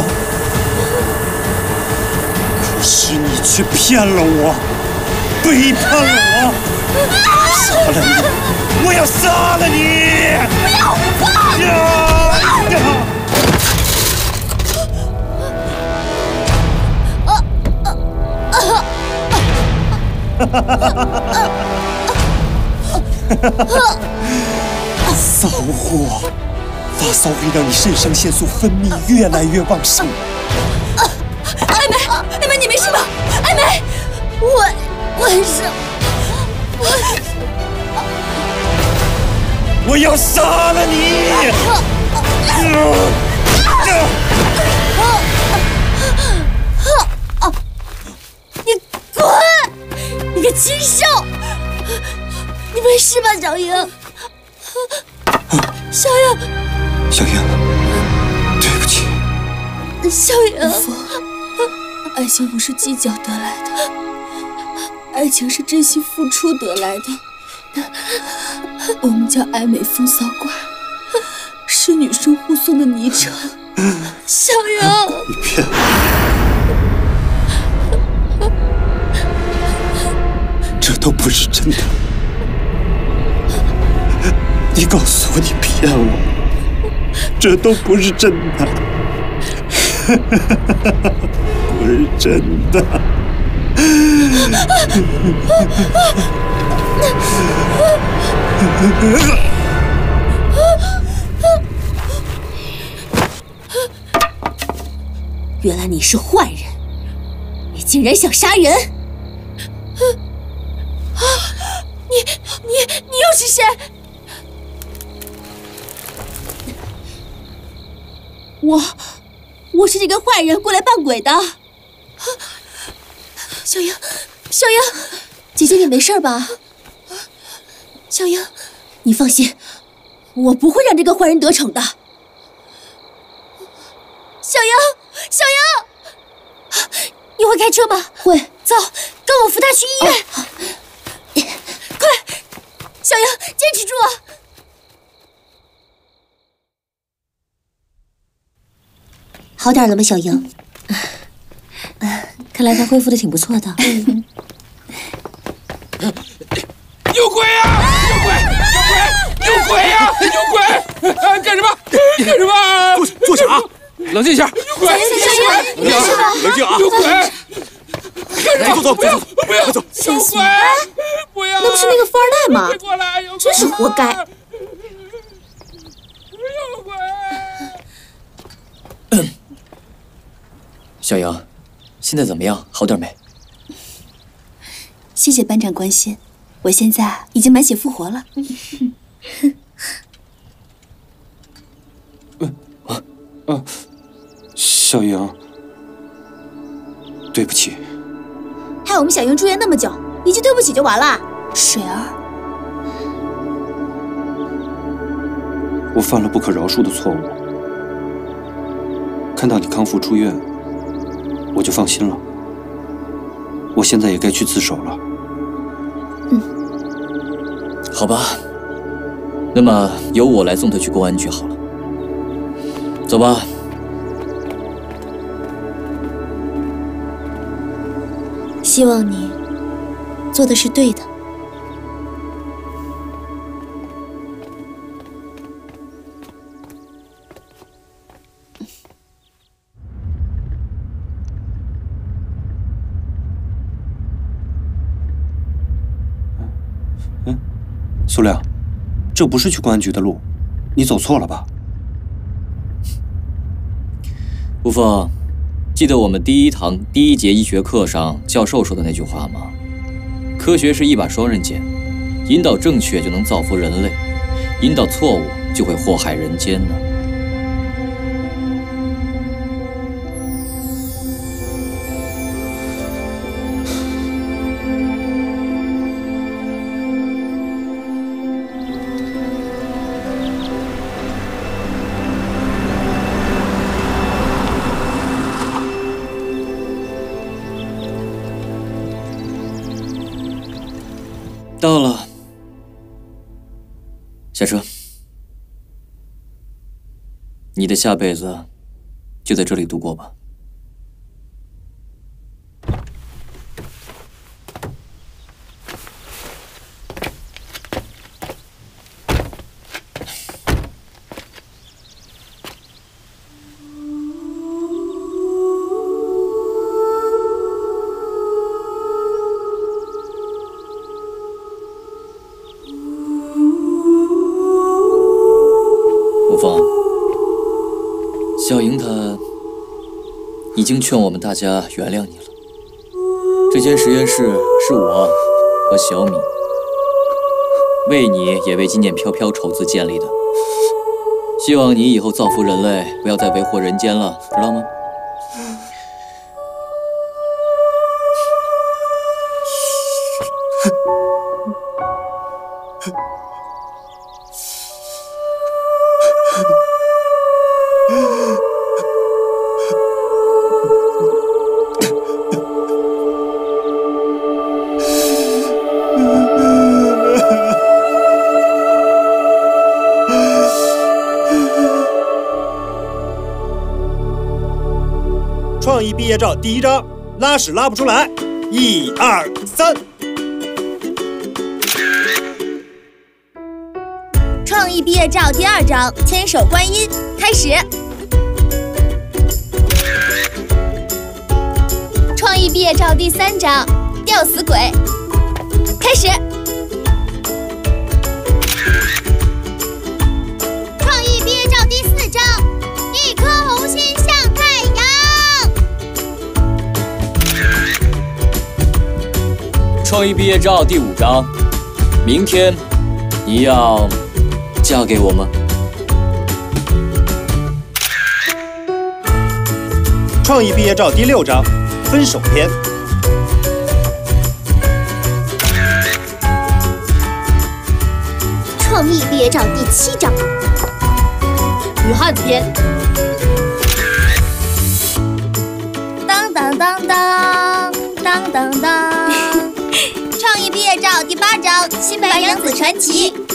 可是你却骗了我，背叛了我，杀了你！我要杀了你！ 不要！放！ 呀呀！ 骚货，发骚会让你肾上腺素分泌越来越旺盛。 艾梅，艾梅，你没事吧？艾梅， 我为什么？ 我要杀了你！ 你滚！你个禽兽！你没事吧，小英？小英， 小英，对不起。 小英， 爱情不是计较得来的，爱情是真心付出得来的。我们叫爱美风骚寡，是女生护送的昵称。 小英， 你骗我！这都不是真的。你告诉我你骗我，这都不是真的，不是真的。 原来你是坏人，你竟然想杀人！啊！你你你又是谁？我我是这个坏人过来扮鬼的。小英，小英，姐姐你没事吧？小英，你放心，我不会让这个坏人得逞的。小英，小英，你会开车吗？会。走，跟我扶他去医院。快，小英，坚持住啊！好点了吗，小英？看来他恢复的挺不错的。 有鬼啊！有鬼！有鬼！有鬼呀！有鬼！干什么？干什么？ 坐坐下啊！ 冷静一下。有鬼！ 小英，你没事吧？ 冷静啊！ 有鬼！干什么？ 走走走， 不要！ 快走！ 有鬼！不要！ 那不是那个富二代吗？ 别过来！有鬼！ 真是活该！ 有鬼！ 小杨，现在怎么样？好点没？ 谢谢班长关心，我现在已经满血复活了。 嗯啊啊，小英，对不起。 害我们小英住院那么久，一句对不起就完了？水儿， 我犯了不可饶恕的错误。看到你康复出院，我就放心了。我现在也该去自首了。 嗯， 好吧，那么由我来送他去公安局好了。走吧。 希望你做的是对的。 嗯，苏亮，这不是去公安局的路，你走错了吧？ 吴凤，记得我们第一堂第一节医学课上教授说的那句话吗？科学是一把双刃剑，引导正确就能造福人类，引导错误就会祸害人间呢。到了，下车。你的下辈子就在这里度过吧。无妨，小莹她已经劝我们大家原谅你了。这间实验室是我和小米为你也为纪念飘飘筹资建立的，希望你以后造福人类，不要再为祸人间了，知道吗？ 创意毕业照第一张，拉屎拉不出来，一二三。 创意毕业照第二张，千手观音，开始。创意毕业照第三张，吊死鬼，开始。创意毕业照第四张，一颗红心向太阳。 创意毕业照第五张，明天你要嫁给我吗？ 创意毕业照第六张，分手篇。 创意毕业照第七张， 女汉子篇。当当当当当当当。创意毕业照第八张，新白娘子传奇。